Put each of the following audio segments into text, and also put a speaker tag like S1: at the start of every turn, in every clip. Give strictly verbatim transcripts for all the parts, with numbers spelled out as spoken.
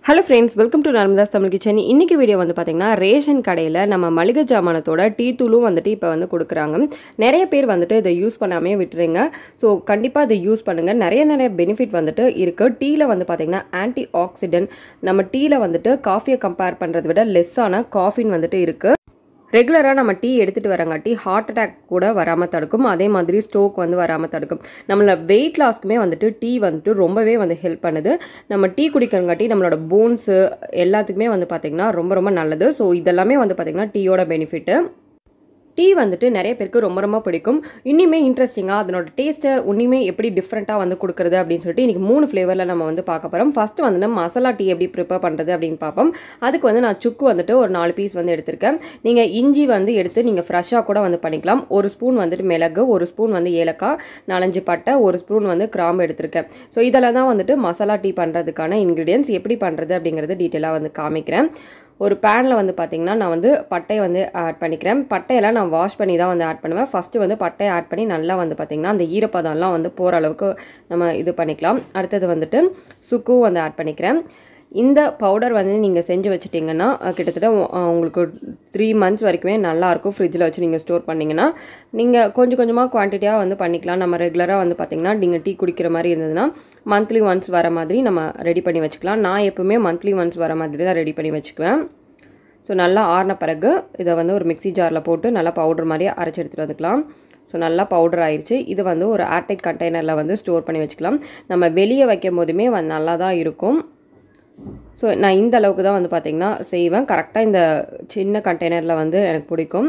S1: Hello friends, welcome to Narmatha's Tamil Kitchen. இன்னைக்கு video வந்து பாத்தீங்கன்னா ரேஷன் கடையில நம்ம மளிகை ஜாமானத்தோட டீ தூளும் வந்துட்டு இப்போ வந்து கொடுக்குறாங்க. நிறைய பேர் வந்துட்டு இதை யூஸ் பண்ணாமே விட்டுறீங்க. ஸோ கண்டிப்பாக இதை யூஸ் பண்ணுங்க. நிறைய நிறைய பெனிஃபிட் வந்துட்டு இருக்கு. டீல வந்து பாத்தீங்கன்னா ஆன்டி ஆக்சிடென்ட், நம்ம டீல வந்துட்டு காஃபியை கம்பேர் பண்றதை விட லெஸ்ஸான காஃபின் வந்துட்டு இருக்கு. ரெகுலராக நம்ம டீ எடுத்துகிட்டு வரங்காட்டி ஹார்ட் அட்டாக் கூட வராமல் தடுக்கும். அதே மாதிரி ஸ்ட்ரோக் வந்து வராமல் தடுக்கும். நம்மளோட வெயிட் லாஸ்க்குமே வந்துட்டு டீ வந்துட்டு ரொம்பவே வந்து ஹெல்ப் பண்ணுது. நம்ம டீ குடிக்கிறங்காட்டி நம்மளோட போன்ஸு எல்லாத்துக்குமே வந்து பார்த்திங்கன்னா ரொம்ப ரொம்ப நல்லது. ஸோ இதெல்லாமே வந்து பார்த்திங்கன்னா டீயோட பெனிஃபிட்டு. டீ வந்துட்டு நிறைய பேருக்கு ரொம்ப ரொம்ப பிடிக்கும். இன்னுமே இன்ட்ரெஸ்டிங்காக அதனோட டேஸ்ட்டை இன்னுமே எப்படி டிஃப்ரெண்ட்டாக வந்து கொடுக்குறது அப்படின்னு சொல்லிட்டு இன்றைக்கி மூணு ஃப்ளேவரில் நம்ம வந்து பார்க்க போகிறோம். ஃபஸ்ட்டு வந்து மசாலா டீ எப்படி ப்ரிப்பேர் பண்ணுறது அப்படின்னு பார்ப்போம். அதுக்கு வந்து நான் சுக்கு வந்துட்டு ஒரு நாலு பீஸ் வந்து எடுத்திருக்கேன். நீங்கள் இஞ்சி வந்து எடுத்து நீங்கள் ஃப்ரெஷ்ஷாக கூட வந்து பண்ணிக்கலாம். ஒரு ஸ்பூன் வந்துட்டு மிளகு, ஒரு ஸ்பூன் வந்து ஏலக்காய், நாலஞ்சு பட்டை, ஒரு ஸ்பூன் வந்து கிராம்பு எடுத்திருக்கேன். ஸோ இதெல்லாம் தான் வந்துட்டு மசாலா டீ பண்ணுறதுக்கான இன்க்ரீடியன்ஸ். எப்படி பண்ணுறது அப்படிங்கிறது டீட்டெயிலாக வந்து காமிக்கிறேன். ஒரு பேனில் வந்து பார்த்திங்கன்னா நான் வந்து பட்டையை வந்து ஆட் பண்ணிக்கிறேன். பட்டையெல்லாம் நான் வாஷ் பண்ணி தான் வந்து ஆட் பண்ணுவேன். ஃபஸ்ட்டு வந்து பட்டையை ஆட் பண்ணி நல்லா வந்து பார்த்திங்கன்னா அந்த ஈரப்பதம்லாம் வந்து போகிற அளவுக்கு நம்ம இது பண்ணிக்கலாம். அடுத்தது வந்துட்டு சுக்கும் வந்து ஆட் பண்ணிக்கிறேன். இந்த பவுடர் வந்து நீங்கள் செஞ்சு வச்சுட்டிங்கன்னா கிட்டத்தட்ட உங்களுக்கு த்ரீ மந்த்ஸ் வரைக்குமே நல்லாயிருக்கும். ஃப்ரிட்ஜில் வச்சு நீங்கள் ஸ்டோர் பண்ணிங்கன்னா நீங்கள் கொஞ்சம் கொஞ்சமாக குவான்டிட்டியாக வந்து பண்ணிக்கலாம். நம்ம ரெகுலராக வந்து பார்த்திங்கன்னா நீங்கள் டீ குடிக்கிற மாதிரி இருந்ததுன்னா மந்த்லி ஒன்ஸ் வர மாதிரி நம்ம ரெடி பண்ணி வச்சுக்கலாம். நான் எப்பவுமே மந்த்லி ஒன்ஸ் வர மாதிரி தான் ரெடி பண்ணி வச்சுக்குவேன். ஸோ நல்லா ஆறின பிறகு இதை வந்து ஒரு மிக்ஸி ஜாரில் போட்டு நல்லா பவுடர் மாதிரி அரைச்சி எடுத்துகிட்டு வந்துக்கலாம். ஸோ நல்லா பவுடர் ஆயிடுச்சு. இது வந்து ஒரு ஏர்டைட் கண்டெய்னரில் வந்து ஸ்டோர் பண்ணி வச்சுக்கலாம். நம்ம வெளியே வைக்கும் போதுமே வந்து நல்லா தான் இருக்கும். ஸோ நான் இந்த அளவுக்கு தான் வந்து பார்த்திங்கன்னா செய்வேன். கரெக்டாக இந்த சின்ன கண்டெய்னரில் வந்து எனக்கு பிடிக்கும்.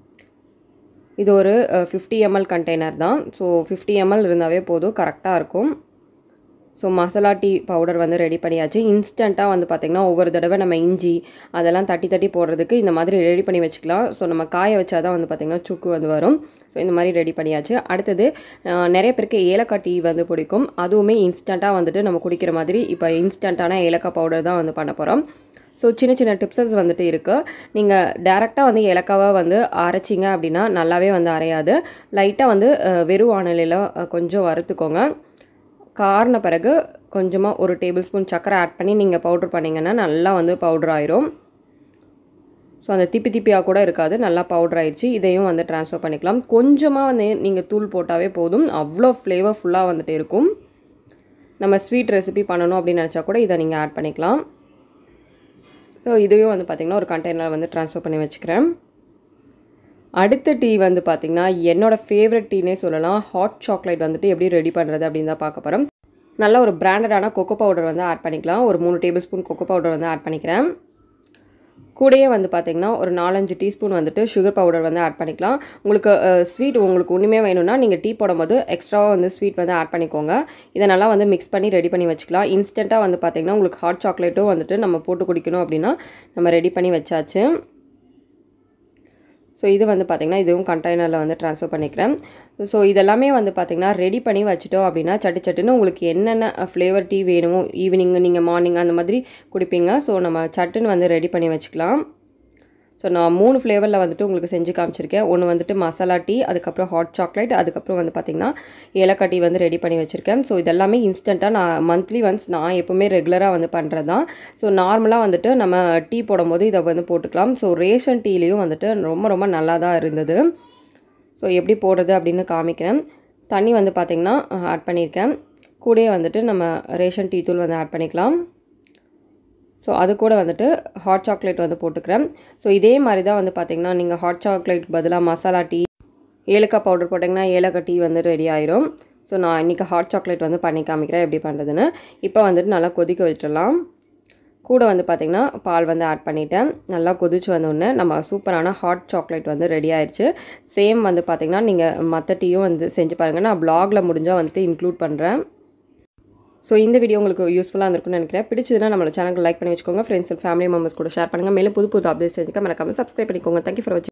S1: இது ஒரு ஃபிஃப்டி எம்எல் கண்டெய்னர் தான். ஸோ ஃபிஃப்டி எம்எல் இருந்தாவே போதும், கரெக்டாக இருக்கும். ஸோ மசாலா டீ பவுடர் வந்து ரெடி பண்ணியாச்சு. இன்ஸ்டண்ட்டாக வந்து பார்த்திங்கன்னா ஒவ்வொரு தடவை நம்ம இஞ்சி அதெல்லாம் தட்டி தட்டி போடுறதுக்கு இந்த மாதிரி ரெடி பண்ணி வச்சுக்கலாம். ஸோ நம்ம காய வச்சா தான் வந்து பார்த்திங்கன்னா சுக்கு வந்து வரும். ஸோ இந்த மாதிரி ரெடி பண்ணியாச்சு. அடுத்தது நிறைய பேருக்கு ஏலக்காய் டீ வந்து பிடிக்கும். அதுவுமே இன்ஸ்டண்ட்டாக வந்துட்டு நம்ம குடிக்கிற மாதிரி இப்போ இன்ஸ்டண்ட்டான ஏலக்காய் பவுடர் தான் வந்து பண்ண போகிறோம். ஸோ சின்ன சின்ன டிப்ஸஸ் வந்துட்டு இருக்குது. நீங்கள் டேரெக்டாக வந்து ஏலக்காவை வந்து அரைச்சிங்க அப்படின்னா நல்லாவே வந்து அரையாது. லைட்டாக வந்து வெறும் வானிலையில் கொஞ்சம் வறுத்துக்கோங்க. காரண பிறகு கொஞ்சமாக ஒரு டேபிள் ஸ்பூன் சர்க்கரை ஆட் பண்ணி நீங்கள் பவுட்ரு பண்ணிங்கன்னா நல்லா வந்து பவுட்ரு ஆயிரும். ஸோ அந்த திப்பி திப்பியாக கூட இருக்காது, நல்லா பவுட்ரு ஆயிடுச்சு. இதையும் வந்து ட்ரான்ஸ்ஃபர் பண்ணிக்கலாம். கொஞ்சமாக வந்து நீங்கள் தூள் போட்டாவே போதும், அவ்வளோ ஃப்ளேவர்ஃபுல்லாக வந்துட்டு இருக்கும். நம்ம ஸ்வீட் ரெசிபி பண்ணணும் அப்படின்னு நினச்சா கூட இதை நீங்கள் ஆட் பண்ணிக்கலாம். ஸோ இதையும் வந்து பார்த்திங்கன்னா ஒரு கண்டெய்னரில் வந்து ட்ரான்ஸ்ஃபர் பண்ணி வச்சுக்கிறேன். அடுத்த டீ வந்து பார்த்திங்கன்னா என்னோடய ஃபேவரட் டீனே சொல்லலாம். ஹாட் சாக்லேட் வந்துட்டு எப்படி ரெடி பண்ணுறது அப்படின்னு தான் பார்க்க போகிறோம். நல்ல ஒரு பிராண்டடான கொக்கோ பவுடர் வந்து ஆட் பண்ணிக்கலாம். ஒரு மூணு டேபிள் ஸ்பூன் கொக்கோ பவுடர் வந்து ஆட் பண்ணிக்கிறேன். கூடயே வந்து பார்த்திங்கன்னா ஒரு நாலஞ்சு டீஸ்பூன் வந்துட்டு சுகர் பவுடர் வந்து ஆட் பண்ணிக்கலாம். உங்களுக்கு ஸ்வீட் உங்களுக்கு ஒன்றுமே வேணும்னா நீங்கள் டீ போடும்போது எக்ஸ்ட்ராவாக வந்து ஸ்வீட் வந்து ஆட் பண்ணிக்கோங்க. இதை நல்லா வந்து மிக்ஸ் பண்ணி ரெடி பண்ணி வச்சுக்கலாம். இன்ஸ்டண்ட்டாக வந்து பார்த்திங்கன்னா உங்களுக்கு ஹாட் சாக்லேட்டும் வந்துட்டு நம்ம போட்டு குடிக்கணும் அப்படின்னா நம்ம ரெடி பண்ணி வச்சாச்சு. ஸோ இது வந்து பார்த்திங்கன்னா இதுவும் கண்டெய்னரில் வந்து ட்ரான்ஸ்ஃபர் பண்ணிக்கிறேன். ஸோ இதெல்லாமே வந்து பார்த்திங்கன்னா ரெடி பண்ணி வச்சுட்டோம் அப்படின்னா சட்டு சட்டுன்னு உங்களுக்கு என்னென்ன ஃப்ளேவர் டீ வேணுமோ ஈவினிங் நீங்கள் மார்னிங் அந்த மாதிரி குடிப்பீங்க. ஸோ நம்ம சட்டுன்னு வந்து ரெடி பண்ணி வச்சுக்கலாம். ஸோ நான் மூணு ஃப்ளேவரில் வந்துட்டு உங்களுக்கு செஞ்சு காமிச்சிருக்கேன். ஒன்று வந்துட்டு மசாலா டீ, அதுக்கப்புறம் ஹாட் சாக்லேட், அதுக்கப்புறம் வந்து பார்த்திங்கன்னா ஏலக்காய் டீ வந்து ரெடி பண்ணி வச்சுருக்கேன். ஸோ இதெல்லாமே இன்ஸ்டண்ட்டாக நான் மந்த்லி ஒன்ஸ் நான் எப்போவுமே ரெகுலராக வந்து பண்ணுறது தான். ஸோ நார்மலாக வந்துட்டு நம்ம டீ போடும்போது இதை வந்து போட்டுக்கலாம். ஸோ ரேஷன் டீலேயும் வந்துட்டு ரொம்ப ரொம்ப நல்லா தான் இருந்தது. ஸோ எப்படி போடுறது அப்படின்னு காமிக்கிறேன். தண்ணி வந்து பார்த்திங்கன்னா ஆட் பண்ணியிருக்கேன். கூடயே வந்துட்டு நம்ம ரேஷன் டீ தூள் வந்து ஆட் பண்ணிக்கலாம். ஸோ அது கூட வந்துட்டு ஹாட் சாக்லேட் வந்து போட்டுக்கிறேன். ஸோ இதே மாதிரி தான் வந்து பார்த்திங்கன்னா நீங்கள் ஹாட் சாக்லேட் பதிலாக மசாலா டீ, ஏலக்காய் பவுடர் போட்டிங்கன்னா ஏலக்காய் டீ வந்து ரெடி ஆயிரும். ஸோ நான் இன்றைக்கி ஹாட் சாக்லேட் வந்து பண்ணி காமிக்கிறேன் எப்படி பண்ணுறதுன்னு. இப்போ வந்துட்டு நல்லா கொதிக்க வச்சிடலாம். கூட வந்து பார்த்திங்கன்னா பால் வந்து ஆட் பண்ணிவிட்டேன். நல்லா கொதிச்சு வந்தோடனே நம்ம சூப்பரான ஹாட் சாக்லேட் வந்து ரெடி ஆயிடுச்சு. சேம் வந்து பார்த்திங்கன்னா நீங்கள் மற்ற டீயும் வந்து செஞ்சு பாருங்கள். நான் ப்ளாகில் முடிஞ்சால் வந்துட்டு இன்க்ளூட் பண்ணுறேன். ஸோ இந்த வீடியோ உங்களுக்கு யூஸ்ஃபுல்லாக இருந்திருக்குன்னு நினைக்கிறேன். பிடிச்சதுன்னா நம்மளோட சேனலுக்கு லைக் பண்ணி வச்சுக்கோங்க. ஃப்ரெண்ட்ஸ் அண்ட் ஃபேமிலி மெம்பர்ஸ் கூட ஷேர் பண்ணுங்கள். மேலும் புது புது அப்டேட்ஸ் செஞ்சுக்க மறக்காமல் சப்ஸ்கிரைப் பண்ணிக்கோங்க. தேங்க்யூ ஃபார் வாட்சிங்.